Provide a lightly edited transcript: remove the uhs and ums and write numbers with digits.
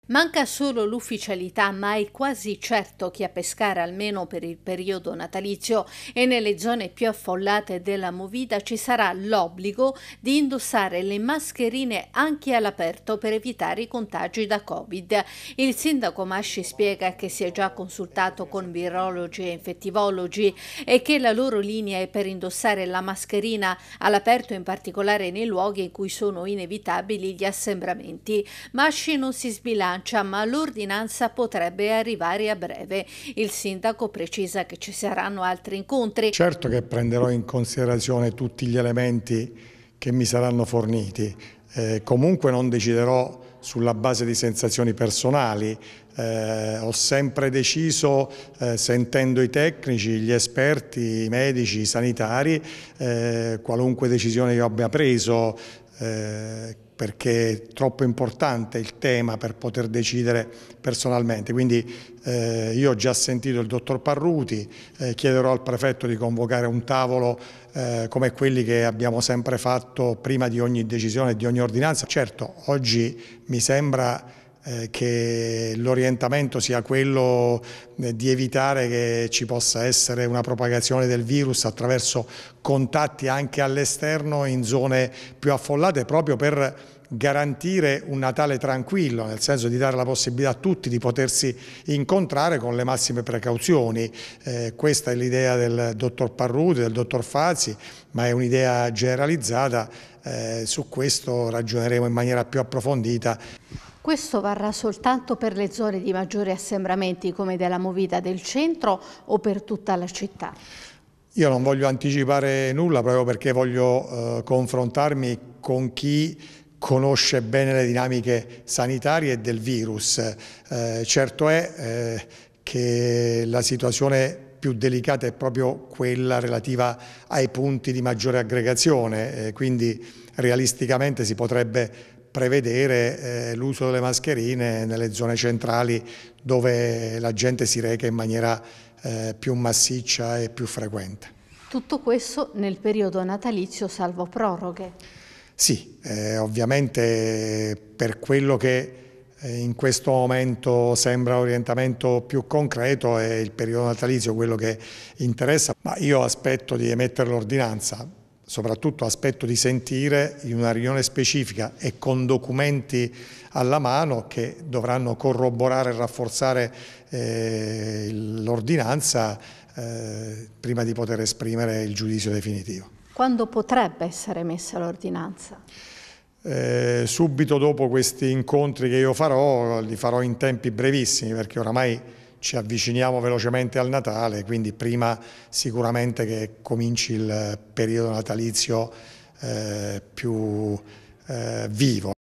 Manca solo l'ufficialità, ma è quasi certo che a Pescara, almeno per il periodo natalizio e nelle zone più affollate della Movida, ci sarà l'obbligo di indossare le mascherine anche all'aperto per evitare i contagi da Covid. Il sindaco Masci spiega che si è già consultato con virologi e infettivologi e che la loro linea è per indossare la mascherina all'aperto, in particolare nei luoghi in cui sono inevitabili gli assembramenti. Masci non si sbilancia, ma l'ordinanza potrebbe arrivare a breve. Il sindaco precisa che ci saranno altri incontri. Certo che prenderò in considerazione tutti gli elementi che mi saranno forniti. Comunque non deciderò sulla base di sensazioni personali. Ho sempre deciso, sentendo i tecnici, gli esperti, i medici, i sanitari, qualunque decisione io abbia preso, perché è troppo importante il tema per poter decidere personalmente. Quindi io ho già sentito il dottor Parruti, chiederò al prefetto di convocare un tavolo come quelli che abbiamo sempre fatto prima di ogni decisione e di ogni ordinanza. Certo, oggi mi sembra che l'orientamento sia quello di evitare che ci possa essere una propagazione del virus attraverso contatti anche all'esterno in zone più affollate, proprio per garantire un Natale tranquillo, nel senso di dare la possibilità a tutti di potersi incontrare con le massime precauzioni. Questa è l'idea del dottor Parruti, del dottor Fazzi, ma è un'idea generalizzata. Su questo ragioneremo in maniera più approfondita. Questo varrà soltanto per le zone di maggiori assembramenti come della Movida del centro o per tutta la città? Io non voglio anticipare nulla proprio perché voglio confrontarmi con chi conosce bene le dinamiche sanitarie e del virus. Certo è che la situazione più delicata è proprio quella relativa ai punti di maggiore aggregazione, quindi realisticamente si potrebbe prevedere l'uso delle mascherine nelle zone centrali dove la gente si reca in maniera più massiccia e più frequente. Tutto questo nel periodo natalizio salvo proroghe. Sì, ovviamente per quello che in questo momento sembra l'orientamento più concreto è il periodo natalizio quello che interessa, ma io aspetto di emettere l'ordinanza, soprattutto aspetto di sentire in una riunione specifica e con documenti alla mano che dovranno corroborare e rafforzare l'ordinanza prima di poter esprimere il giudizio definitivo. Quando potrebbe essere messa l'ordinanza? Subito dopo questi incontri che io farò, li farò in tempi brevissimi perché oramai ci avviciniamo velocemente al Natale, quindi prima sicuramente che cominci il periodo natalizio più vivo.